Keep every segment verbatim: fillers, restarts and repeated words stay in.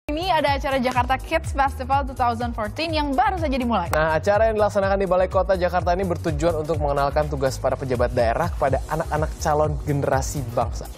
Ini ada acara Jakarta Kids Festival dua ribu empat belas yang baru saja dimulai. Nah, acara yang dilaksanakan di Balai Kota Jakarta ini bertujuan untuk mengenalkan tugas para pejabat daerah kepada anak-anak calon generasi bangsa.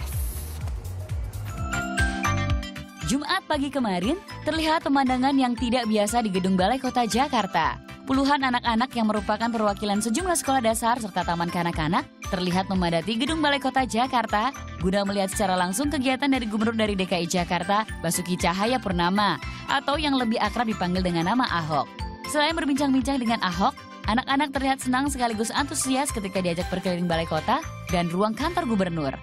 Jumat pagi kemarin, terlihat pemandangan yang tidak biasa di Gedung Balai Kota Jakarta. Puluhan anak-anak yang merupakan perwakilan sejumlah sekolah dasar serta taman kanak-kanak terlihat memadati Gedung Balai Kota Jakarta guna melihat secara langsung kegiatan dari Gubernur dari D K I Jakarta, Basuki Cahayapurnama, atau yang lebih akrab dipanggil dengan nama Ahok. Selain berbincang-bincang dengan Ahok, anak-anak terlihat senang sekaligus antusias ketika diajak berkeliling Balai Kota dan ruang kantor Gubernur.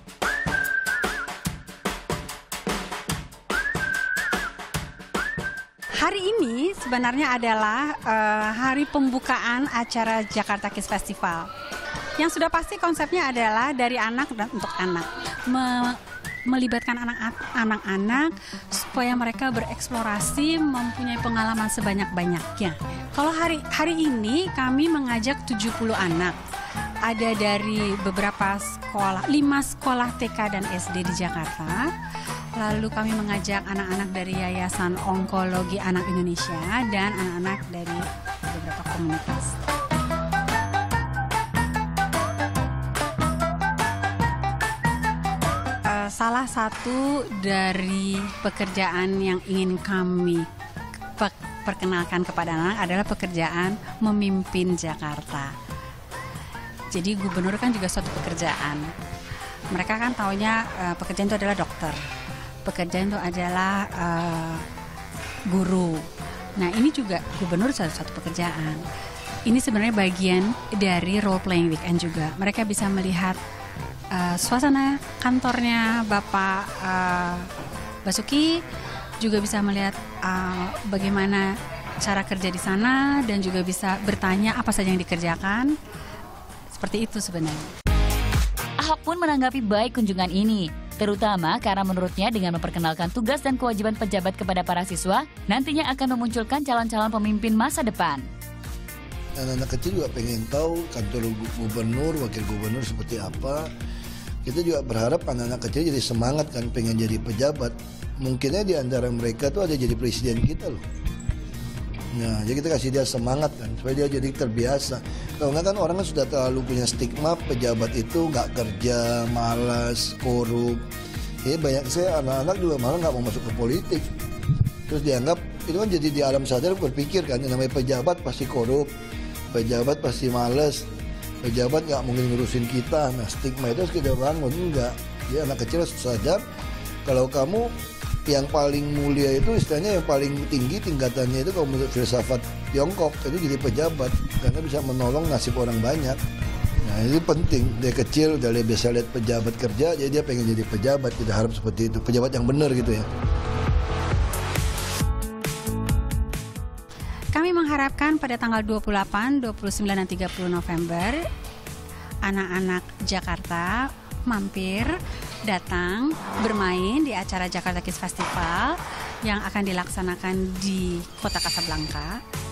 Hari ini sebenarnya adalah uh, hari pembukaan acara Jakarta Kids Festival. Yang sudah pasti konsepnya adalah dari anak dan untuk anak. Me melibatkan anak-anak supaya mereka bereksplorasi, mempunyai pengalaman sebanyak-banyaknya. Kalau hari hari ini kami mengajak tujuh puluh anak. Ada dari beberapa sekolah, lima sekolah T K dan S D di Jakarta. Lalu kami mengajak anak-anak dari Yayasan Onkologi Anak Indonesia dan anak-anak dari beberapa komunitas. Uh, salah satu dari pekerjaan yang ingin kami pe perkenalkan kepada anak adalah pekerjaan memimpin Jakarta. Jadi gubernur kan juga suatu pekerjaan. Mereka kan taunya uh, pekerjaan itu adalah dokter. Pekerjaan itu adalah uh, guru. Nah, ini juga gubernur satu satu pekerjaan. Ini sebenarnya bagian dari role playing weekend juga. Mereka bisa melihat uh, suasana kantornya Bapak uh, Basuki, juga bisa melihat uh, bagaimana cara kerja di sana dan juga bisa bertanya apa saja yang dikerjakan. Seperti itu sebenarnya. Ahok pun menanggapi baik kunjungan ini, terutama karena menurutnya dengan memperkenalkan tugas dan kewajiban pejabat kepada para siswa, nantinya akan memunculkan calon-calon pemimpin masa depan. Anak-anak kecil juga pengen tahu kantor gubernur, wakil gubernur seperti apa. Kita juga berharap anak-anak kecil jadi semangat kan, pengen jadi pejabat. Mungkinnya di antara mereka tuh ada jadi presiden kita loh. Nah, jadi kita kasih dia semangat kan, supaya dia jadi terbiasa. Kalau nggak kan orang kan sudah terlalu punya stigma pejabat itu nggak kerja, malas, korup. Ya banyak saya anak-anak juga malah nggak mau masuk ke politik. Terus dianggap itu kan jadi di alam sadar berpikir kan, yang namanya pejabat pasti korup, pejabat pasti malas, pejabat nggak mungkin ngurusin kita. Nah stigma itu harus kita bangun, enggak. Dia anak kecil harus sadar kalau kamu yang paling mulia itu istilahnya yang paling tinggi tingkatannya itu kalau menurut filsafat Tiongkok itu jadi pejabat karena bisa menolong nasib orang banyak. Nah itu penting, dia kecil udah biasa lihat pejabat kerja jadi dia pengen jadi pejabat, kita harap seperti itu, pejabat yang benar gitu ya. Kami mengharapkan pada tanggal dua puluh delapan, dua puluh sembilan, dan tiga puluh November anak-anak Jakarta mampir, datang, bermain di acara Jakarta Kids Festival yang akan dilaksanakan di Kota Kasablanka.